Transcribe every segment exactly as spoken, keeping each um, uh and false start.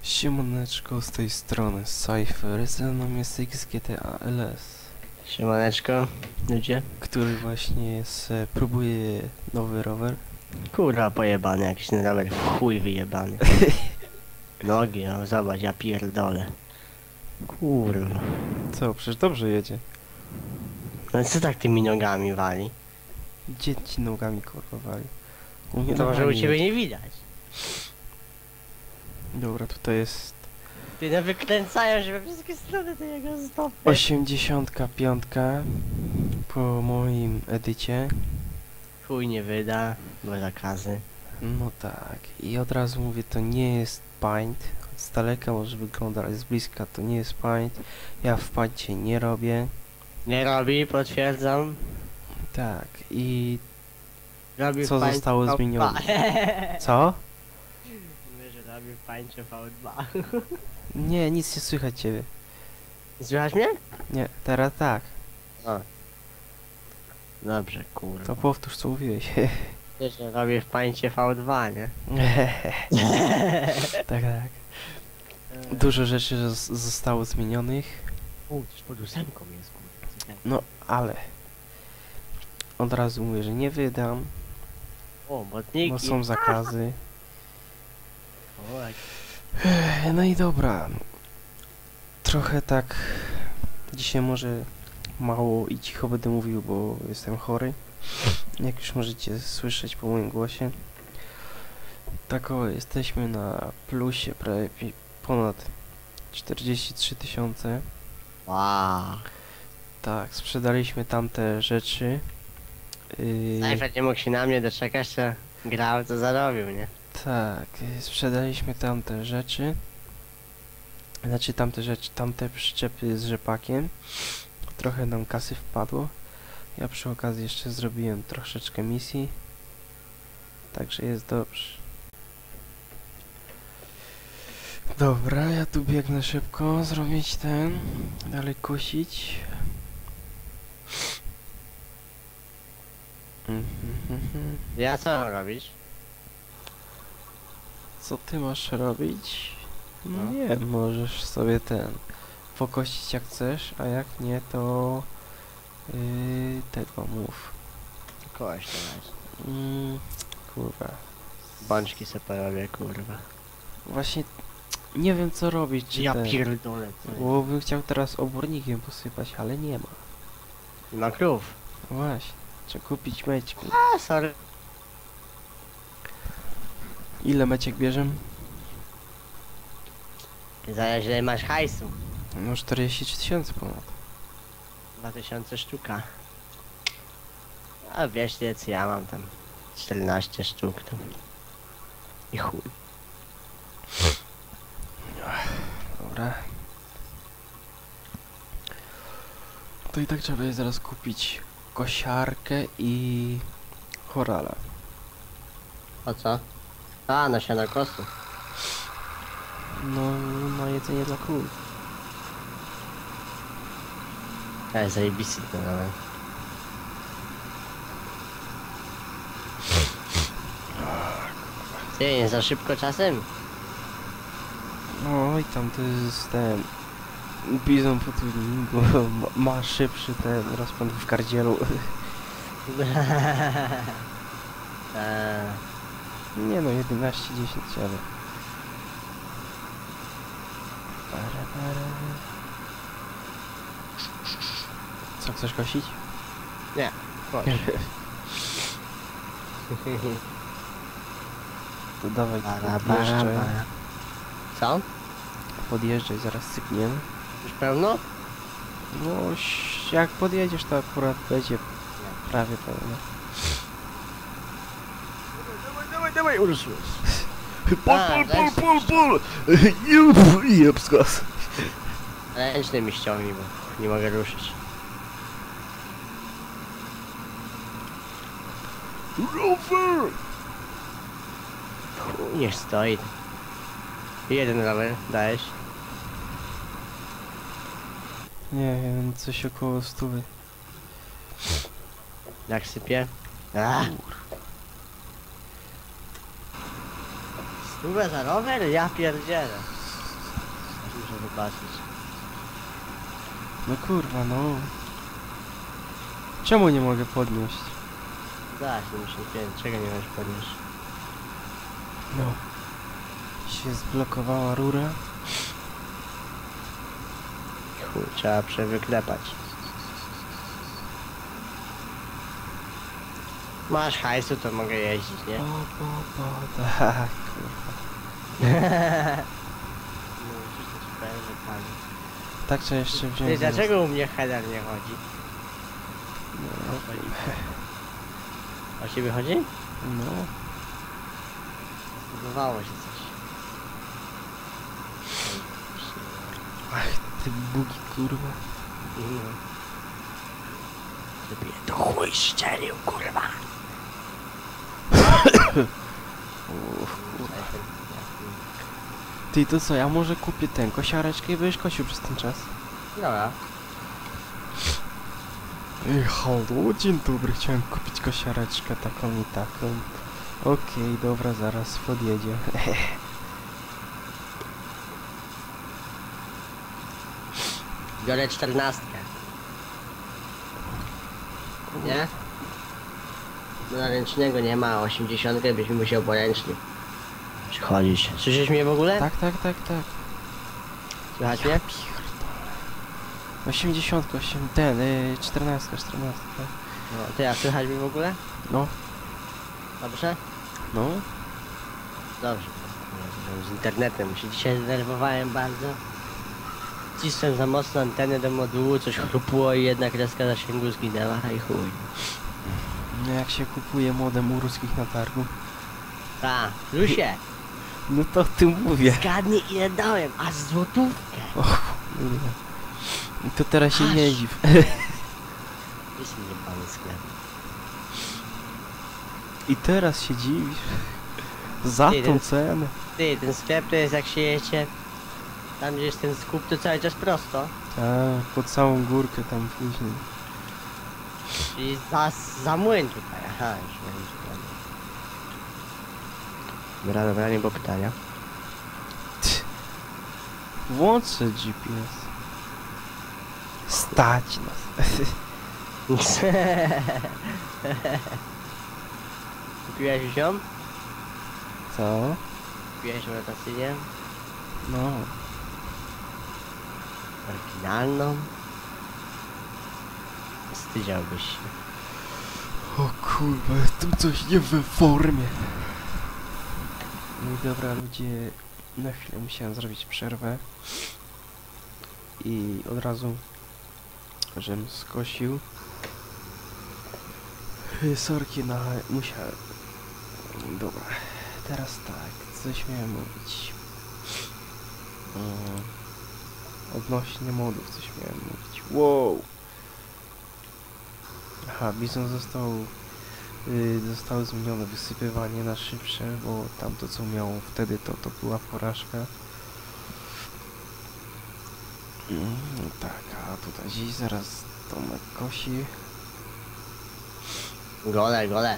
Siemaneczko, z tej strony Cypher, ze mną jest X G T A L S, Siemaneczko, ludzie. który właśnie jest, e, próbuje nowy rower. Kurwa pojebany, jakiś ten rower w chuj wyjebany. Nogi, no zobacz, ja pierdolę. Kurwa. Co, przecież dobrze jedzie. No co tak tymi nogami wali? Gdzie ci nogami kurwa wali? U mnie To może u normalnie ciebie jedzie. nie widać. Dobra, tutaj jest Ty no wykręcają się we wszystkie strony te jego stopy. osiemdziesiątka piątka po moim edycie. Chuj nie wyda, bo zakazy. No tak, i od razu mówię, to nie jest paint. Z daleka może wyglądać, ale z bliska to nie jest paint. Ja w paincie nie robię. Nie robi, potwierdzam. Tak, i Robi Co w pańcie zostało V dwa. zmienione? co? Mówię, że robi w pańcie V dwa. Nie, nic nie słychać ciebie. Słychać mnie? Nie, teraz tak. O. Dobrze, kurwa. To powtórz co mówiłeś. Wiesz, że robię w pańcie V dwa, nie? tak, tak. Dużo rzeczy zos- zostało zmienionych, U, też pod ósemką jest, kurwa. no ale od razu mówię, że nie wydam, O, botniki. bo są zakazy. O, jak... No i dobra. Trochę tak dzisiaj może mało i cicho będę mówił, bo jestem chory. Jak już możecie słyszeć po moim głosie. Tak o, jesteśmy na plusie prawie pi- ponad czterdzieści trzy tysiące. Wow. Tak, sprzedaliśmy tamte rzeczy. Yy, Najpierw nie mógł się na mnie doczekać, to grał, to zarobił, nie? tak, yy, sprzedaliśmy tamte rzeczy. Znaczy tamte rzeczy, tamte przyczepy z rzepakiem. Trochę nam kasy wpadło. Ja przy okazji jeszcze zrobiłem troszeczkę misji. Także jest dobrze. Dobra, ja tu biegnę szybko, zrobić ten, dalej kusić. Mhm, mhm. Ja co mam robić? Co ty masz robić? No No. nie, możesz sobie ten pokościć jak chcesz, a jak nie to yy, tego mów. Kość teraz. Mm, kurwa. Bączki se porobię, kurwa. Właśnie nie wiem co robić, czy Ja ten, pierdolę, co jest? bo bym chciał teraz obornikiem posypać, ale nie ma. Nie ma krów. Właśnie, trzeba kupić meczki. A, sorry. Ile meczek bierzemy? Zależy ile masz hajsu. No czterdzieści trzy tysiące ponad. dwa tysiące sztuka. A wiesz ile co ja mam tam? czternaście sztuk tam. I chuj. Dobra. To i tak trzeba będzie zaraz kupić kosiarkę i chorala. O co? A, na siano kostu. No, na jedzenie dla kół. Ale zajebisty ten nawet. Ty, nie za szybko czasem? No i tam to jest ten bizon po tuningu, ma, ma szybszy ten rozpęd w kardzielu. Eee, Nie no, jedenaście dziesięć, ale... Para, para. Co, chcesz kosić? Nie, chodź. To dawaj, Bara, bara, podjeżdżaj, bara. Co? podjeżdżaj, zaraz sypniemy. Już pełno? No, ś- jak podjedziesz, to akurat będzie prawie pełno. Dawaj, dawaj, dawaj, Ursus. Pol, A, pol, pol, ręczny pol, pol! Jup, jebskos. Ręczny mi ściągnij, bo nie mogę ruszyć. Rower! Chuj, niech stoi. Jeden rower, dałeś. Nie wiem, coś około stówy. Jak sypie? A. Stówę za rower? Ja pierdzielę. Muszę zobaczyć. No kurwa, no. Czemu nie mogę podnieść? Da, siedemdziesiąt pięć, czego nie możesz podnieść? No. Się zblokowała rura. Chuj, trzeba przewyklepać. Masz hajsu, to mogę jeździć, nie? O, bo, bo, tak, kurwa. No, przecież to ci powiem, że pan. Tak trzeba jeszcze wziąć. Ty, zaraz. dlaczego u mnie header nie chodzi? No, O ciebie chodzi? no. Zbudowało się coś. Ach, ty bugi, kurwa. No. Żeby je to chuj szczelił, kurwa. Uff, kurwa. Ty, to co, ja może kupię ten, kosiareczkę i będziesz kosił przez ten czas? Dobra. Ej, halo, dzień dobry, chciałem kupić kosiareczkę taką i taką. Okej, dobra, zaraz podjedzie. Biorę czternastkę. Nie? No na ręcznego nie ma, osiemdziesiątkę byś musiał poręcznie przychodzić. Słyszysz mnie w ogóle? Tak, tak, tak, tak. Słychać mnie? osiemdziesiąt, osiem, ten, y, czternastka, czternastka, tak. No, ty, a słychać mnie w ogóle? No, Dobrze? no. Dobrze. Z internetem się dzisiaj zdenerwowałem bardzo. Cisłem za mocno antenę do modułu, coś chrupło i jedna kreska zasięgu zginęła i chuj. No jak się kupuje modem u ruskich na targu? Ta, Lusie, No to o tym mówię. zgadnij ile dałem, aż złotówkę. O kurwa. I to teraz się Aż. nie dziw. Jest mi jebany sklep. I teraz się dziwisz. Za Ty, tą ten- cenę. Ty, ten sklep to jest jak się jedzie, tam gdzie jest ten skup, to cały czas prosto. Tak, pod całą górkę tam później. Czyli za, za młyn tutaj, aha, już wiem, że tam. Dobra, dobra, nie było pytania. Włączę G P S. Stać nas. Kupiłeś już ją? Co? Kupiłeś ją rotacyjnie? No. Oryginalną? Wstydziałbyś się. O kurwa, jestem coś nie we formie. No i dobra ludzie, na chwilę musiałem zrobić przerwę. I od razu, żem skosił. Y, Sorki, no ale musiałem. Dobra, teraz tak, coś miałem mówić. Mm, Odnośnie modów coś miałem mówić. Wow! Aha, Bizon został y, zostało zmienione wysypywanie na szybsze, bo tamto co miało wtedy to, to była porażka. Mm, tak, a tutaj gdzieś zaraz Tomek kosi. Gole, gole.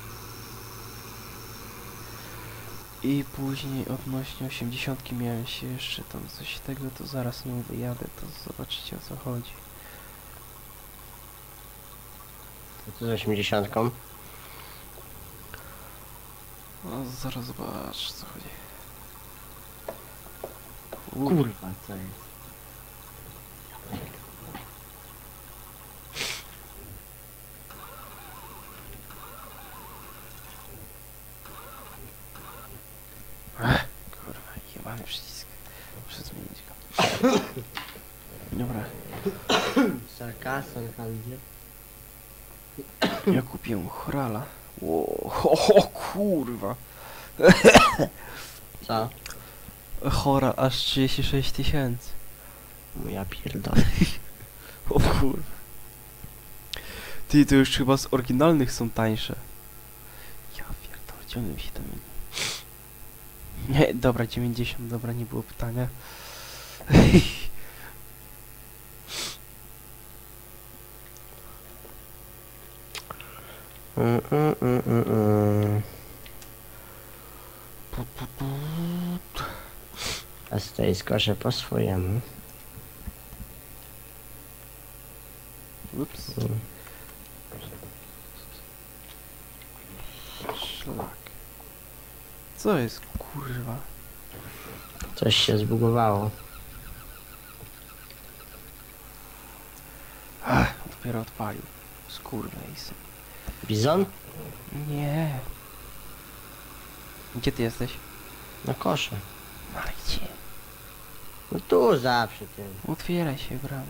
I później odnośnie osiemdziesiątki miałem się jeszcze tam coś tego, to zaraz nie wyjadę, to zobaczycie o co chodzi. Co z osiemdziesiątką? No zaraz zobacz co chodzi. Kurwa, co jest? Ech, kurwa, jebany przycisk. Muszę zmienić go. Dobra, Sarkason handel. ja kupiłem Chorala. Ło, ho, ho, kurwa. Co? Chora aż trzydzieści sześć tysięcy. No ja pierdolę. O kurwa. Ty, to już chyba z oryginalnych są tańsze. Ja pierdolę, ciągle się tam... Nie, dobra, dziewięćdziesiąt, dobra, nie było pytania. Mm, mm, mm, mm, mm. Pu, pu, pu. A z tej skoszę po swojemu. Ups. Mm. Szlak. Co jest, kurwa? Coś się zbugowało. Ach, dopiero odpalił. Skurwejsy. Bizon? Nie. Gdzie ty jesteś? Na kosze. Ale gdzie? No tu zawsze tym. Otwieraj się, brama.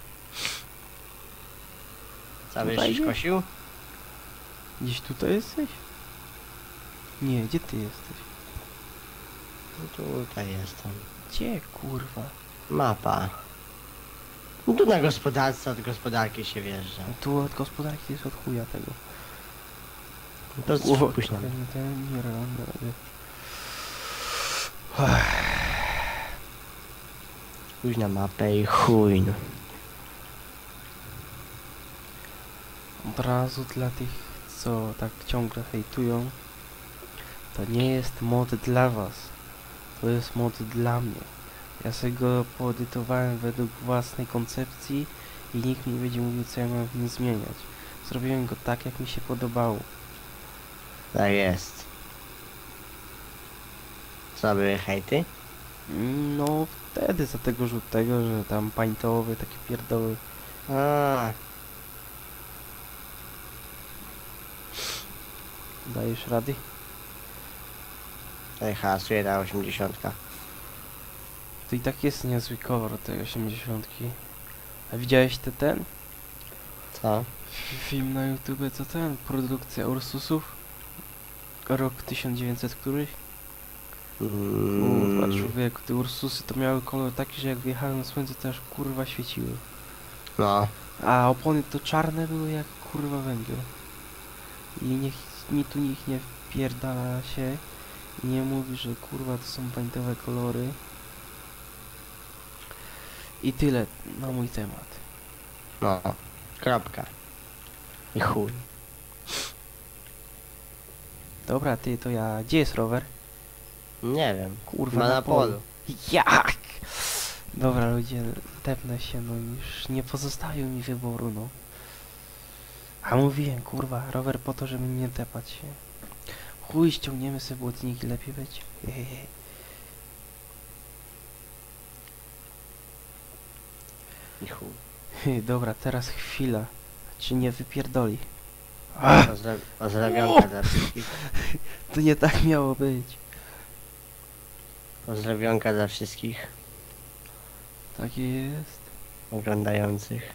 Co byś Tutaj nie. kosił? Gdzieś tutaj jesteś? Nie, gdzie ty jesteś? No tutaj jestem. Gdzie, kurwa? Mapa. No tu na gospodarce, od gospodarki się wjeżdża. Tu od gospodarki jest od chuja tego. To O, później. ten, ten, nie realny, ale... Pójdź na mapę i chuj no. Od razu dla tych, co tak ciągle hejtują, to nie jest mod dla was. To jest mod dla mnie. Ja sobie go poedytowałem według własnej koncepcji i nikt mi nie będzie mówił, co ja mam w nim zmieniać. Zrobiłem go tak, jak mi się podobało. Tak jest. Co były hejty? No wtedy za tego żółtego, że tam pańtowy, takie pierdoły. A, Dajesz rady? tutaj hasuje ta osiemdziesiątka. To i tak jest niezły kolor tej osiemdziesiątki. A widziałeś te ten? Co? Film na YouTube, co ten? Produkcja Ursusów? Rok tysiąc dziewięćset któryś? Kurwa, Mm, człowieku, te Ursusy to miały kolor taki, że jak wjechałem na słońce, to aż kurwa świeciły. no. A opony to czarne były jak kurwa węgiel. I niech ni tu nikt nie wpierdala się i nie mówi, że kurwa to są pańtowe kolory. I tyle na mój temat. No. Kropka. I chuj. Dobra, ty, to ja... Gdzie jest rower? Nie wiem. Kurwa, Ma na polu. Jak? Dobra, ludzie, tepnę się, no już nie pozostawił mi wyboru, no. A mówiłem, kurwa, rower po to, żeby nie tepać się. Chuj, ściągniemy sobie błotniki, lepiej być. Hehehe. I chuj. Dobra, teraz chwila. Czy nie wypierdoli? Ach, Pozdra pozdrawionka dla wszystkich. to nie tak miało być. Pozdrawionka dla wszystkich Tak jest. oglądających.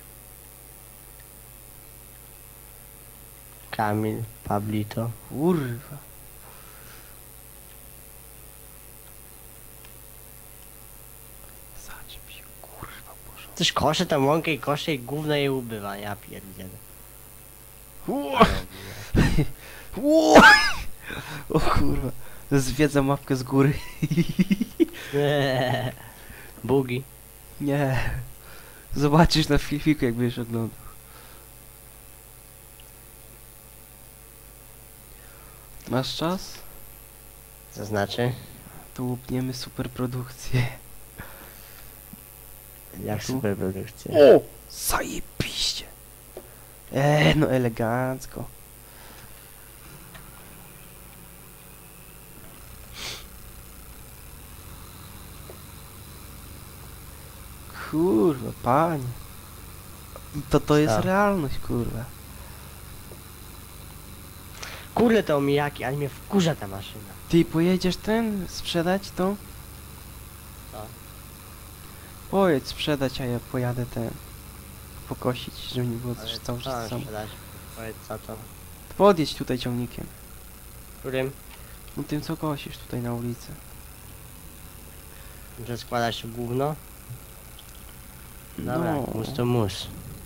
Kamil, Pablito. Kurwa. Zaczep się, kurwa, porządku. Coś kosze tam łąkę i kosze i gówno je ubywa, ja pierdzielę. Ło! Ło! O kurwa. Zwiedza mapkę z góry. Bugi. Nie. Zobaczysz na filmiku, jak będziesz oglądał. Masz czas? Co znaczy? To łupniemy super produkcję. Jak Tu? super produkcja. O! Zajebiście! Eee, no elegancko. Kurwa, panie. I to to jest Co? realność, kurwa. Kurde te omijaki, ale mnie wkurza ta maszyna. Ty pojedziesz ten, sprzedać to? Co? Pojedź sprzedać, a ja pojadę ten. Pokosić, żeby nie było Ale też cały co czas mam samo. sprzedać? Powiedz co to? Podjedź tutaj ciągnikiem. Którym? No tym co kosisz tutaj na ulicy. Że składasz gówno? Dobra, No. mus to mus.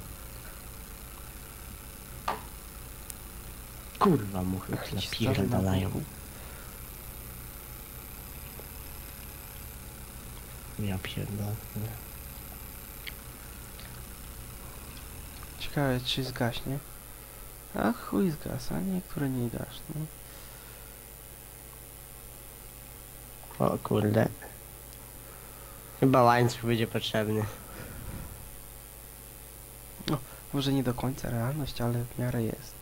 Kurwa muchy Jakiś napierdalają. stary Ja pierdolę. Ciekawe czy zgaśnie. A chuj zgasa, niektóre nie gaśnie. O kurde. Chyba łańcuch będzie potrzebny. Może nie do końca realność, ale w miarę jest.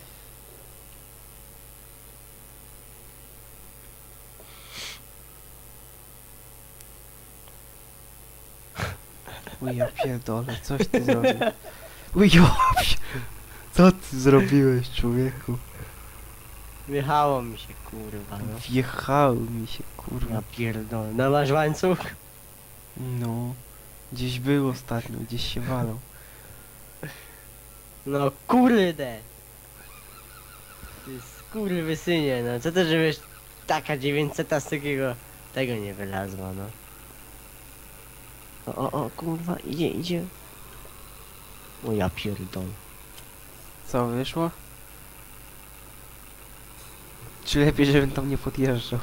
Uj, ja pierdolę, coś ty zrobił. Uj, ja pie- co ty zrobiłeś, człowieku? Wjechało mi się, kurwa, no. Wjechały mi się, kurwa. Ja pierdolę. No masz łańcuch? No, gdzieś był ostatnio, gdzieś się walał. No kurde! Ty skurwysynie, no co to żebyś taka dziewięćseta z takiego tego nie wylazła, no. O, o, o, kurwa, idzie, idzie. O ja pierdolę. Co, wyszło? Czy lepiej, żebym tam nie podjeżdżał?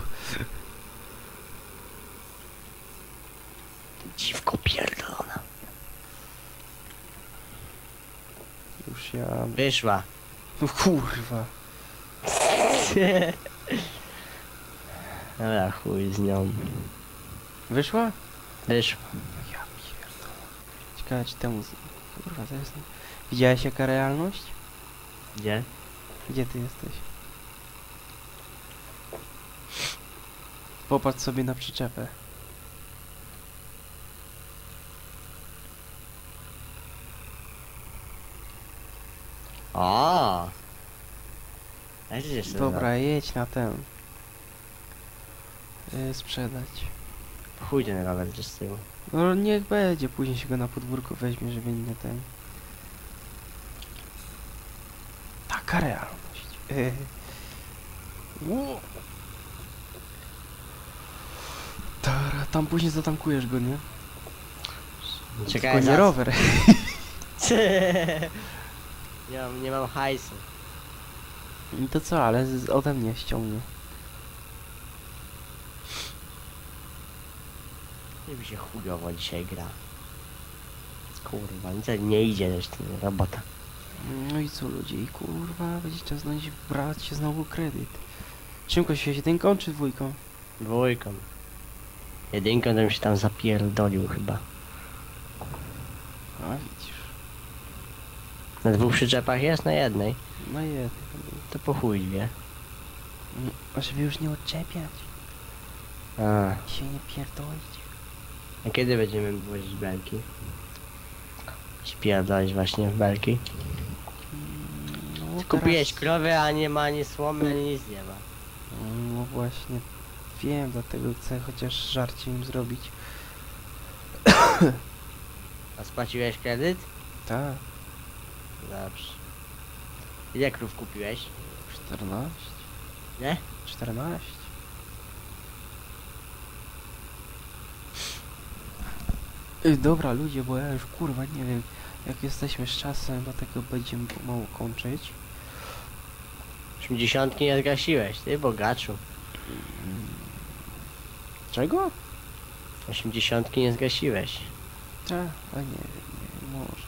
Dziwko pierdolona. Już ja... Wyszła. No kurwa. Dobra, chuj z nią. Wyszła? Wyszła. Ja pierdolę. Ciekawe czy temu... z- Kurwa, to jest... Widziałeś jaka realność? Gdzie? Gdzie ty jesteś? Popatrz sobie na przyczepę. O. Jak się jeszcze Dobra, jedź na ten. Yy, sprzedać. Chuj ten rower gdzieś z tyłu. No niech będzie, później się go na podwórko weźmie, żeby nie ten... Taka realność. Yy. Ło. Tara, tam później zatankujesz go, nie? Czekaj, Tylko nie zaraz. rower. nie, mam, nie mam hajsu. No to co, ale z, ode mnie ściągnie. Nie mi się chujowo dzisiaj gra. Kurwa, nic nie idzie też ten robota. No i co ludzie, i kurwa, będzie czas znaleźć brać się znowu kredyt. Czymko się, jedynką czy dwójką? Dwójką. Jedynką to bym się tam zapierdolił chyba. A widzisz. Na dwóch przyczepach jest? Na jednej. No jedno. To po chuj wie. A żeby już nie odczepiać. A, I się nie pierdolić. a kiedy będziemy wozić belki? Spierdolić właśnie w belki. Mm, No, Kupiłeś teraz- krowę, a nie ma ani słomy, ani nic nie ma. No właśnie. Wiem, dlatego chcę chociaż żarcie im zrobić. A spłaciłeś kredyt? Tak. Dobrze. Ile krów kupiłeś? czternaście. Nie? czternaście. Ej, dobra ludzie, bo ja już kurwa nie wiem jak jesteśmy z czasem, dlatego będziemy pomału kończyć. osiemdziesiątki nie zgasiłeś, ty bogaczu. Czego? osiemdziesiątki nie zgasiłeś. Tak, a nie wiem, nie, może.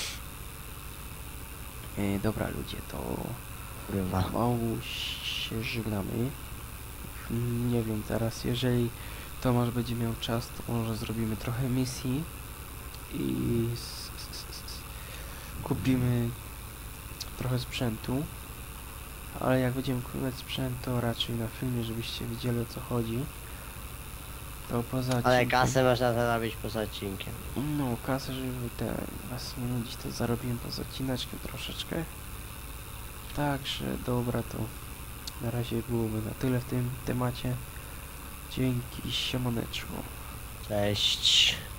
Ej, dobra ludzie, to Kurwa. pomału się żegnamy. Nie wiem teraz, jeżeli Tomasz będzie miał czas, to może zrobimy trochę misji i s- s- s- s- kupimy trochę sprzętu, ale jak będziemy kupować sprzęt, to raczej na filmie, żebyście wiedzieli o co chodzi. To poza Ale odcinkiem- kasę można zarobić poza odcinkiem. No, kasę, żeby te was nie nudzić, to zarobiłem poza odcineczkiem troszeczkę. Także dobra, to na razie byłoby na tyle w tym temacie. Dzięki, siemaneczku. Cześć.